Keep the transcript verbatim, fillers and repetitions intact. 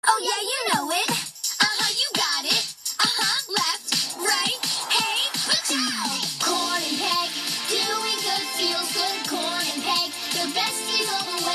Oh yeah, you know it. Uh-huh, you got it. Uh-huh, left, right, hey, pachow. Corn and Peg, doing good feels good. Corn and Peg, the besties all the way.